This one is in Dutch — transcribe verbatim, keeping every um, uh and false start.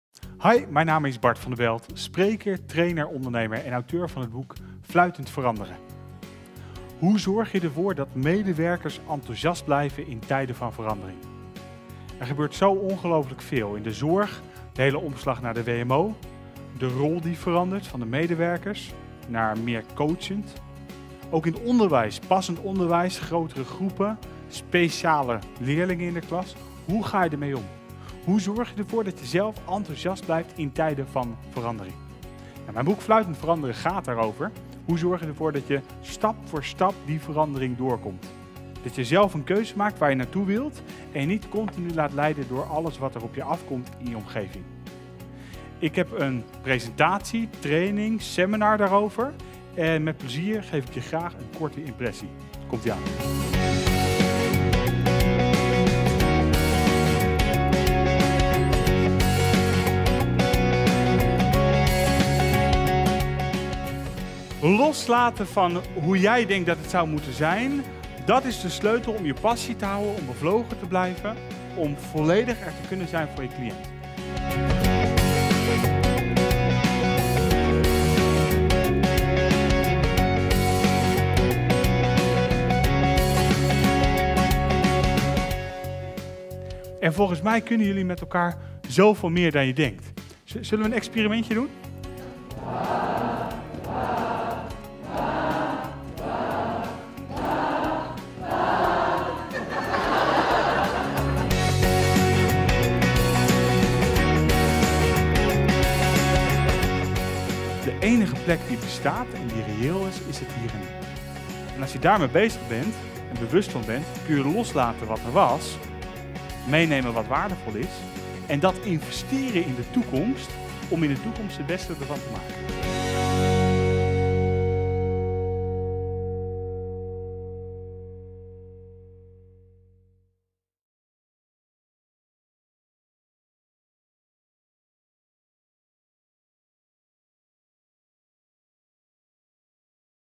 Hi, mijn naam is Bart van der Belt, spreker, trainer, ondernemer en auteur van het boek Fluitend Veranderen. Hoe zorg je ervoor dat medewerkers enthousiast blijven in tijden van verandering? Er gebeurt zo ongelooflijk veel in de zorg, de hele omslag naar de W M O, de rol die verandert van de medewerkers naar meer coachend. Ook in het onderwijs, passend onderwijs, grotere groepen, speciale leerlingen in de klas. Hoe ga je ermee om? Hoe zorg je ervoor dat je zelf enthousiast blijft in tijden van verandering? Nou, mijn boek Fluitend Veranderen gaat daarover. Hoe zorg je ervoor dat je stap voor stap die verandering doorkomt? Dat je zelf een keuze maakt waar je naartoe wilt en je niet continu laat leiden door alles wat er op je afkomt in je omgeving. Ik heb een presentatie, training, seminar daarover en met plezier geef ik je graag een korte impressie. Komt-ie aan. Loslaten van hoe jij denkt dat het zou moeten zijn, dat is de sleutel om je passie te houden, om bevlogen te blijven, om volledig er te kunnen zijn voor je cliënt. En volgens mij kunnen jullie met elkaar zoveel meer dan je denkt. Zullen we een experimentje doen? De enige plek die bestaat en die reëel is, is het hier en nu. En als je daarmee bezig bent en bewust van bent, kun je loslaten wat er was, meenemen wat waardevol is en dat investeren in de toekomst om in de toekomst het beste ervan te maken.